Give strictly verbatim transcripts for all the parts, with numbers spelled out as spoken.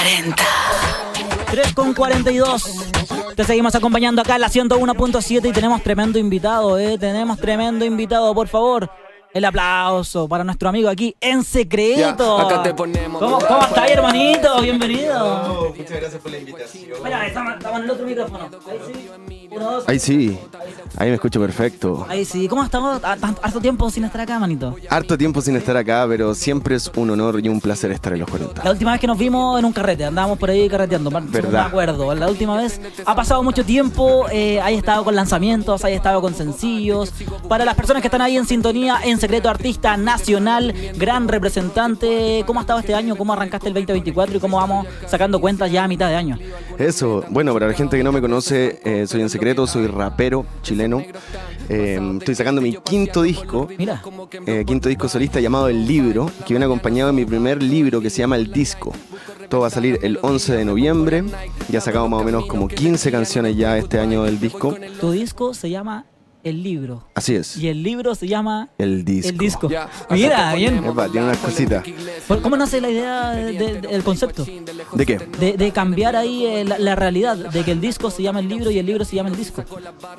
cuarenta. tres con cuarenta y dos. Te seguimos acompañando acá en la ciento uno punto siete y tenemos tremendo invitado, ¿eh? Tenemos tremendo invitado, por favor. El aplauso para nuestro amigo aquí en secreto. Ya, acá te ponemos. ¿Cómo, cómo está ahí, hermanito? Bienvenido. Oh, muchas gracias por la invitación. Mira, estamos, estamos en el otro micrófono. Ahí sí. Uno, dos. Ahí sí, ahí me escucho perfecto. Ahí sí. ¿Cómo estamos? Harto tiempo sin estar acá, manito. Harto tiempo sin estar acá, pero siempre es un honor y un placer estar en los cuarenta. La última vez que nos vimos en un carrete, andábamos por ahí carreteando, ¿verdad? No me acuerdo. La última vez ha pasado mucho tiempo, eh, hay estado con lanzamientos, hay estado con sencillos. Para las personas que están ahí en sintonía, en secreto, artista nacional, gran representante. ¿Cómo ha estado este año? ¿Cómo arrancaste el veinte veinticuatro y cómo vamos sacando cuentas ya a mitad de año? Eso, bueno, para la gente que no me conoce, eh, soy en secreto, soy rapero chileno. Eh, estoy sacando mi quinto disco, Mira. eh, quinto disco solista llamado El Libro, que viene acompañado de mi primer libro que se llama El Disco. Todo va a salir el once de noviembre. Ya he sacado más o menos como quince canciones ya este año del disco. Tu disco se llama El Libro. Así es. Y el libro se llama El Disco. El Disco. Mira, bien. Epa, tiene unas cositas. ¿Cómo nace la idea de- de- del concepto? ¿De qué? De, de cambiar ahí eh, la, la realidad, de que el disco se llama el libro y el libro se llama el disco.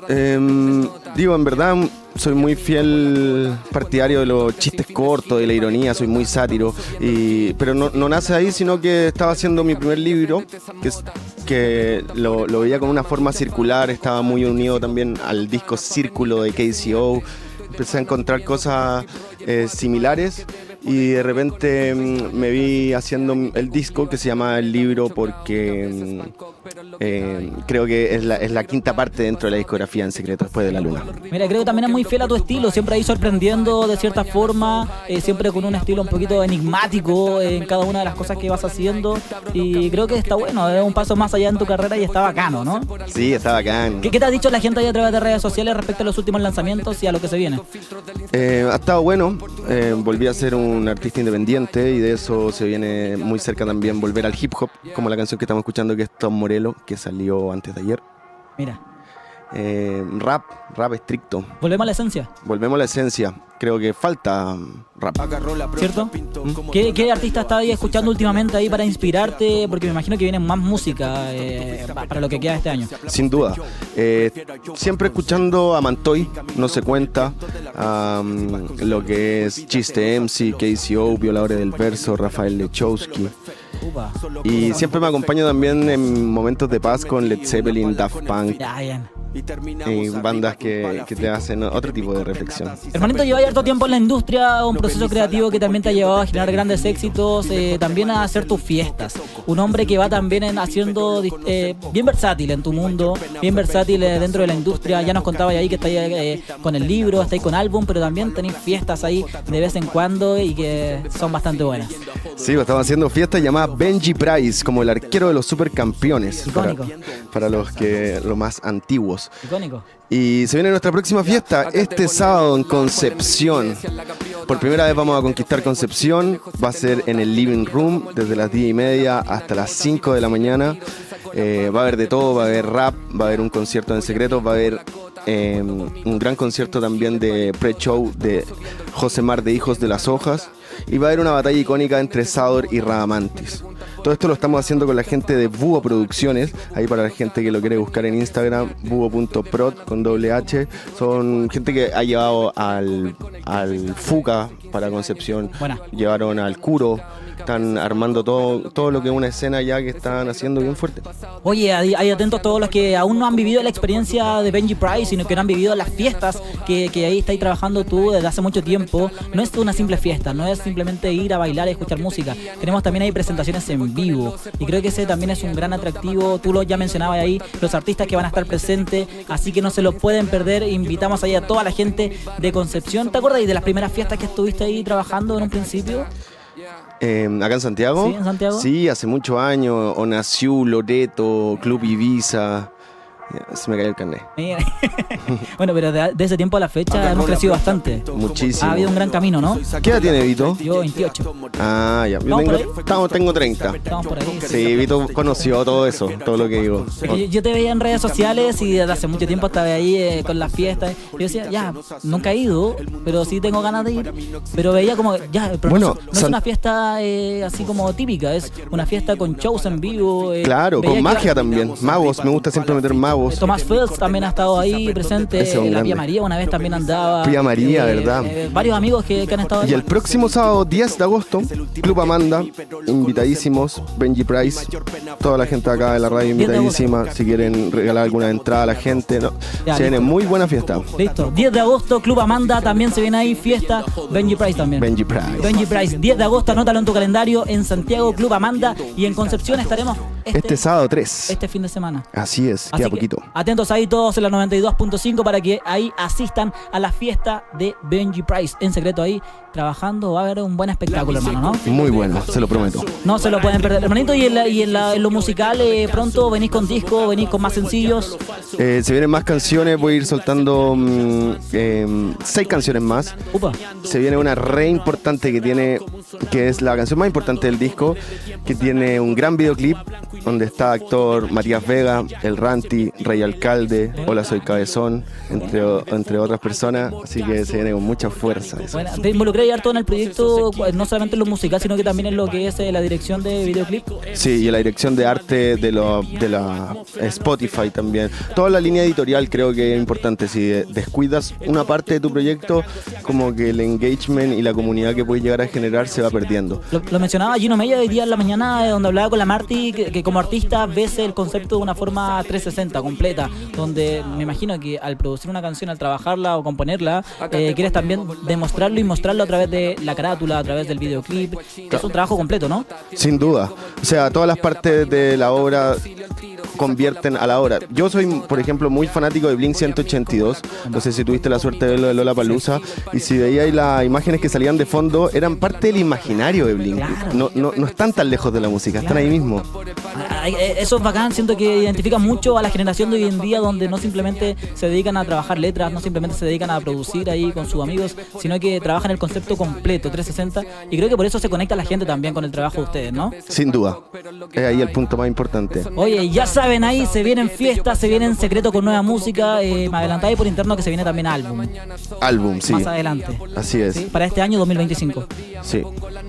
Eh, digo, en verdad soy muy fiel partidario de los chistes cortos, de la ironía, soy muy sátiro, y, pero no, no nace ahí, sino que estaba haciendo mi primer libro, que, es- que lo, lo veía con una forma circular, estaba muy unido también al disco Círculo de K C O, empecé a encontrar cosas eh, similares. Y de repente mm, me vi haciendo el disco que se llama El Libro porque mm, eh, creo que es la, es la quinta parte dentro de la discografía en secreto después de La Luna. Mira, creo que también es muy fiel a tu estilo, siempre ahí sorprendiendo de cierta forma, eh, siempre con un estilo un poquito enigmático en cada una de las cosas que vas haciendo. Y creo que está bueno, es un paso más allá en tu carrera y está bacano, ¿no? Sí, está bacán. ¿Qué, qué te ha dicho la gente ahí a través de redes sociales respecto a los últimos lanzamientos y a lo que se viene? Eh, ha estado bueno, eh, volví a ser un artista independiente y de eso se viene muy cerca también volver al hip hop, como la canción que estamos escuchando que es Tom Morello, que salió antes de ayer. Mira, Eh, rap, rap estricto. volvemos a la esencia, Volvemos a la esencia. Creo que falta rap. ¿cierto? ¿Qué, qué artista estás ahí escuchando últimamente ahí para inspirarte? Porque me imagino que viene más música eh, pa- para lo que queda este año. Sin duda. Eh, siempre escuchando a Mantoy, No se cuenta, um, lo que es Chiste M C, K C O, Violadores del Verso, Rafael Lechowski. Upa. Y siempre me acompaño también en momentos de paz con Led Zeppelin, Daft Punk, Ya, bien. y bandas que, que te hacen otro tipo de reflexión. Hermanito, lleva harto tiempo en la industria, un proceso creativo que también te ha llevado a generar grandes éxitos, eh, también a hacer tus fiestas. Un hombre que va también en haciendo eh, bien versátil en tu mundo, bien versátil eh, dentro de la industria. Ya nos contabas ahí que estáis eh, con el libro, estáis con álbum, pero también tenéis fiestas ahí de vez en cuando y que son bastante buenas. Sí, pues, estamos haciendo fiestas llamadas Benji Price, como el arquero de los supercampeones, para, Icónico. para los que los más antiguos. Icónico. Y se viene nuestra próxima fiesta este sábado en Concepción. Por primera vez vamos a conquistar Concepción. Va a ser en el Living Room desde las diez y media hasta las cinco de la mañana. Eh, va a haber de todo, va a haber rap, va a haber un concierto en secreto, va a haber eh, un gran concierto también de pre-show de José Mar de Hijos de las Hojas. Y va a haber una batalla icónica entre Sador y Radamantis. Todo esto lo estamos haciendo con la gente de Búho Producciones. Ahí para la gente que lo quiere buscar en Instagram, búho punto prod con doble H. Son gente que ha llevado al, al Fuca para Concepción. Buena. Llevaron al Curo. Están armando todo, todo lo que es una escena ya que están haciendo bien fuerte. Oye, hay, hay atentos todos los que aún no han vivido la experiencia de Benji Price, sino que no han vivido las fiestas que, que ahí estáis trabajando tú desde hace mucho tiempo. No es una simple fiesta, no es simplemente ir a bailar y escuchar música. Tenemos también ahí presentaciones en vivo y creo que ese también es un gran atractivo. Tú lo ya mencionabas ahí, los artistas que van a estar presentes, así que no se lo pueden perder. Invitamos ahí a toda la gente de Concepción. ¿Te acuerdas de las primeras fiestas que estuviste ahí trabajando en un principio? Eh, ¿Acá en Santiago? Sí, en Santiago. Sí, hace muchos años. Onaciú, Loreto, Club Ibiza. Se me cayó el carnet. Mira. Bueno, pero de, de ese tiempo a la fecha hemos crecido bastante. Muchísimo. Ha habido un gran camino, ¿no? ¿Qué edad tiene Vito? Yo veintiocho. Ah, ya. Yo ¿Vamos por tengo, estamos- tengo treinta. Estamos por ahí. Sí, Vito conoció todo eso, todo lo que digo. Yo, yo te veía en redes sociales y desde hace mucho tiempo estaba ahí eh, con las fiestas. Yo decía, ya, nunca he ido, pero sí tengo ganas de ir. Pero veía como, ya, pero Bueno, no, es- no es San- una fiesta eh, así como típica, es una fiesta con shows en vivo. eh, Claro, veía con que magia iba- también. Magos, me gusta siempre meter magos. Tomás Fields también ha estado ahí presente. Ese es un La grande. Pía María una vez también andaba. Pía María, ¿verdad? eh, varios amigos que, que han estado ahí. Y el próximo sábado diez de agosto, Club Amanda, invitadísimos, Benji Price, toda la gente acá de la radio diez de agosto. invitadísima, si quieren regalar alguna entrada a la gente, no. Ya, Se viene listo. muy buena fiesta. Listo. diez de agosto, Club Amanda, también se viene ahí, fiesta. Benji Price también. Benji Price. Benji Price, diez de agosto, anótalo en tu calendario. En Santiago, Club Amanda. Y en Concepción estaremos este, Este sábado tres. este fin de semana. Así es, Así queda que poquito. atentos ahí todos en la noventa y dos punto cinco para que ahí asistan a la fiesta de Benji Price. En secreto ahí, trabajando, va a haber un buen espectáculo, hermano, ¿no? Muy bueno, se lo prometo. No se lo pueden perder, hermanito. Y en, la- y en, la- en lo musical, eh, pronto venís con disco, venís con más sencillos. Eh, se vienen más canciones, voy a ir soltando mm, eh, seis canciones más. Upa. Se viene una re importante que tiene, que es la canción más importante del disco, que tiene un gran videoclip donde está actor Matías Vega, El Ranti, Rey Alcalde, Hola Soy Cabezón, entre, o- entre otras personas, así que se viene con mucha fuerza eso. Bueno, te involucré harto en el proyecto, no solamente en lo musical, sino que también en lo que es eh, la dirección de videoclip. Sí, y la dirección de arte de, lo, de la Spotify también. Toda la línea editorial creo que es importante. Si descuidas una parte de tu proyecto, como que el engagement y la comunidad que puedes llegar a generar se va perdiendo. Lo, lo mencionaba Gino Meya hoy día en la mañana, eh, donde hablaba con la Marty, que, que como artista ves el concepto de una forma trescientos sesenta completa, donde me imagino que al producir una canción, al trabajarla o componerla, eh, quieres también demostrarlo y mostrarlo a través de la carátula, a través del videoclip. Es un trabajo completo, ¿no? Sin duda. O sea, todas las partes de la obra convierten a la obra. Yo soy, por ejemplo, muy fanático de Blink ciento ochenta y dos. No sé si tuviste la suerte de verlo de Lollapalooza. Y si veíais las imágenes que salían de fondo, eran parte del imaginario de Blink. Claro. No, no, no están tan lejos de la música, están ahí mismo. Ay, eh, Eso es bacán, siento que identifica mucho a la generación de hoy en día, donde no simplemente se dedican a trabajar letras, no simplemente se dedican a producir ahí con sus amigos, sino que trabajan el concepto completo, trescientos sesenta, y creo que por eso se conecta la gente también con el trabajo de ustedes, ¿no? Sin duda. Es ahí el punto más importante. Oye, ya saben ahí, se vienen fiestas, se vienen secreto con nueva música, eh, me adelantáis por interno que se viene también álbum, Álbum, sí. más adelante, Así es. ¿sí? Para este año dos mil veinticinco. Sí.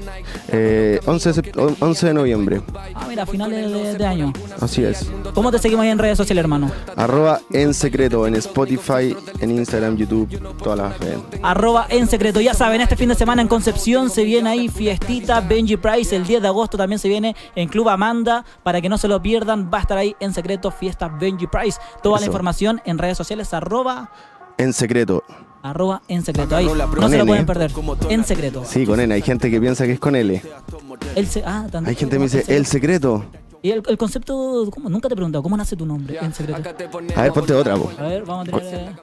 Eh, once, de sep- once de noviembre. Ah, mira, finales de, de año. Así es. ¿Cómo te seguimos ahí en redes sociales, hermano? Arroba en secreto en Spotify, en Instagram, YouTube, todas las redes. Arroba en secreto, ya saben, este fin de semana en Concepción se viene ahí fiestita Benji Price, el diez de agosto también se viene en Club Amanda, para que no se lo pierdan, va a estar ahí en secreto fiesta Benji Price. Toda la Eso. información en redes sociales, arroba, En secreto. arroba en secreto, ahí, no Con se lo N. pueden perder, en secreto. Sí, con N. Hay gente que piensa que es con L. El se- ah, tan- Hay gente que me dice, el secreto. Y el, el concepto, ¿cómo? Nunca te he preguntado, ¿cómo nace tu nombre en secreto? A ver, ponte otra, po. A ver, vamos a tener... eh,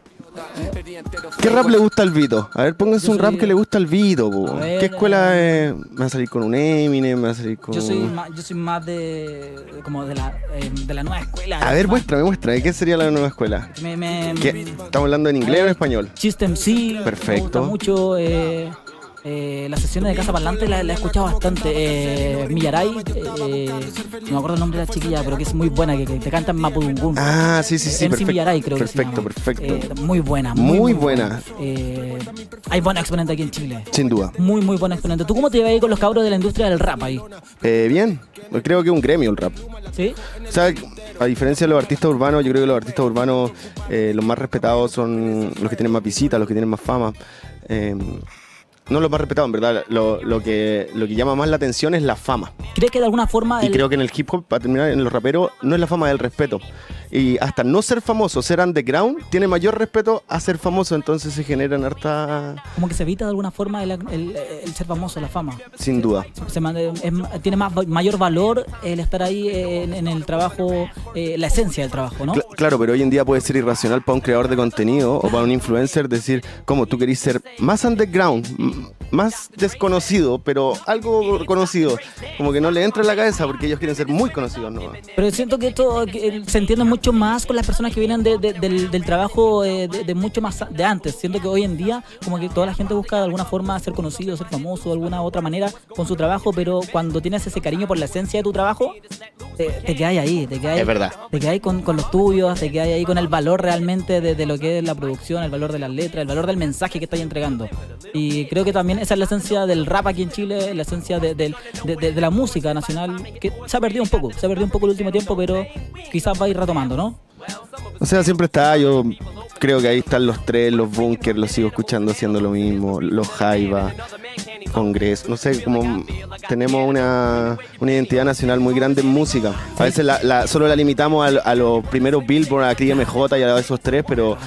¿Qué rap le gusta al Vito? A ver, pónganse Yo un rap soy- que le gusta al Vito, po. A ver, ¿Qué escuela es? ¿Me va a salir con un Eminem? ¿Me va a salir con...? Yo soy más, yo soy más de, como de la, eh, de la nueva escuela. A ver, más- muéstrame, muéstrame. ¿Qué sería la nueva escuela? Me, me, ¿Qué? ¿Estamos hablando en inglés o en español? System C, Perfecto. me gusta mucho. Eh, eh, las sesiones de Casa Parlante la, la he escuchado bastante. Eh, Millaray, eh, no me acuerdo el nombre de la chiquilla, pero que es muy buena, que, que te canta en Mapudungun. Ah, sí, sí, sí, M C perfecto. Millaray, creo que se Perfecto, llama. perfecto. Eh, muy buena, Muy muy, buena. Eh, hay buenos exponentes aquí en Chile. Sin duda. Muy, muy buenos exponentes. ¿Tú cómo te llevas ahí con los cabros de la industria del rap ahí? Eh, bien, creo que es un gremio el rap. ¿Sí? O sea, a diferencia de los artistas urbanos, yo creo que los artistas urbanos, eh, los más respetados son los que tienen más visitas, los que tienen más fama. Eh, no los más respetados, en verdad. Lo, lo, que, lo que llama más la atención es la fama. ¿Crees que de alguna forma... Y el- creo que en el hip hop, para terminar, en los raperos, no es la fama del respeto. Y hasta no ser famoso, ser underground, tiene mayor respeto a ser famoso, entonces se generan harta... como que se evita de alguna forma el, el- el ser famoso, la fama? Sin duda. Se man- es- tiene más, mayor valor el estar ahí en, en el trabajo, eh, la esencia del trabajo, ¿no? Cla- claro, pero hoy en día puede ser irracional para un creador de contenido o para un influencer decir, como tú querís ser más underground, m- más desconocido, pero algo conocido, como que no le entra en la cabeza porque ellos quieren ser muy conocidos, ¿no? Pero siento que esto que se entiende mucho más con las personas que vienen de, de, del, del trabajo eh, de, de mucho más de antes. Siento que hoy en día como que toda la gente busca de alguna forma ser conocido, ser famoso, de alguna otra manera con su trabajo, pero cuando tienes ese cariño por la esencia de tu trabajo, te, te quedas ahí, te quedas Es verdad. Te quedas ahí con, con los tuyos, te quedas ahí con el valor realmente de, de lo que es la producción, el valor de las letras, el valor del mensaje que estás entregando. Y creo que también esa es la esencia del rap aquí en Chile, la esencia de, de, de, de, de la música nacional, que se ha perdido un poco, se ha perdido un poco el último tiempo, pero quizás va a ir retomando, ¿no? O sea, siempre está, yo creo que ahí están los tres, los Bunkers, los sigo escuchando haciendo lo mismo, los Jaiba, Congreso, no sé, como tenemos una, una identidad nacional muy grande en música. A veces la, la, solo la limitamos a, a los primeros Billboard, a Cris M J y a esos tres, pero...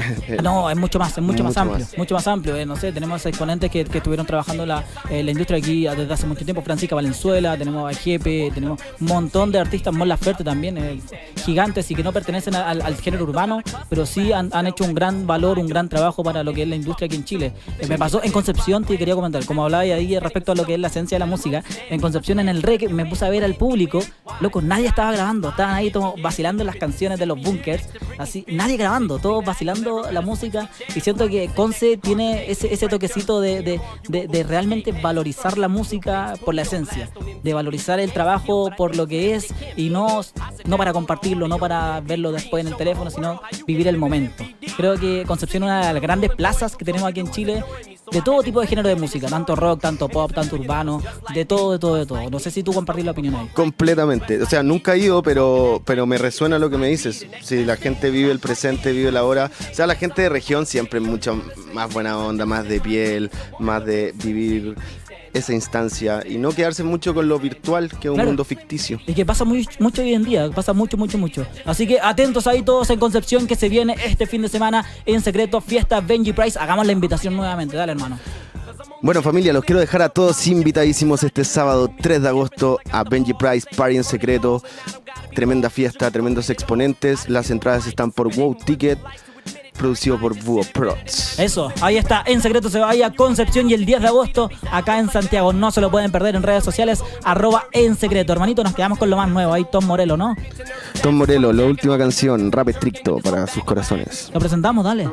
No, es mucho más, es mucho, mucho más amplio, más. mucho más amplio. Eh, no sé, tenemos exponentes que, que estuvieron trabajando la, eh, la industria aquí desde hace mucho tiempo, Francisca Valenzuela, tenemos a Jepe, tenemos un montón de artistas, Mon Laferte también, eh, gigantes y que no pertenecen al, al género urbano, pero sí han, han hecho un gran valor, un gran trabajo para lo que es la industria aquí en Chile. Eh, me pasó en Concepción, te quería comentar, como hablaba ahí respecto a lo que es la esencia de la música, en Concepción en el reggae me puse a ver al público, loco, nadie estaba grabando, estaban ahí todos vacilando las canciones de los Bunkers, así, nadie grabando, todos vacilando la música, y siento que Conce tiene ese, ese toquecito de, de, de, de realmente valorizar la música por la esencia, de valorizar el trabajo por lo que es y no, no para compartirlo, no para verlo después en el teléfono, sino vivir el momento. Creo que Concepción es una de las grandes plazas que tenemos aquí en Chile, de todo tipo de género de música, tanto rock, tanto pop, tanto urbano, de todo, de todo, de todo. No sé si tú compartís la opinión ahí. Completamente. O sea, nunca he ido, pero, pero me resuena lo que me dices. Si la gente vive el presente, vive la hora. O sea, la gente de región siempre es mucho más buena onda, más de piel, más de vivir esa instancia y no quedarse mucho con lo virtual, que es un Claro. mundo ficticio. Y que pasa muy, mucho hoy en día, pasa mucho, mucho, mucho. Así que atentos ahí todos en Concepción, que se viene este fin de semana en secreto, fiesta Benji Price. Hagamos la invitación nuevamente, dale, hermano. Bueno, familia, los quiero dejar a todos invitadísimos este sábado tres de agosto a Benji Price Party en secreto. Tremenda fiesta, tremendos exponentes. Las entradas están por Wow Ticket, producido por Búho Prods. Eso, ahí está, en secreto se vaya Concepción, y el diez de agosto acá en Santiago. No se lo pueden perder en redes sociales, arroba en secreto. Hermanito, nos quedamos con lo más nuevo, ahí Tom Morello, ¿no? Tom Morello, la última canción, rap estricto para sus corazones. Lo presentamos, dale.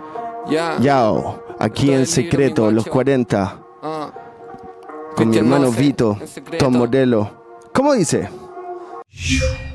Yao, aquí en secreto, los cuarenta, con mi hermano Vito, Tom Morello. ¿Cómo dice?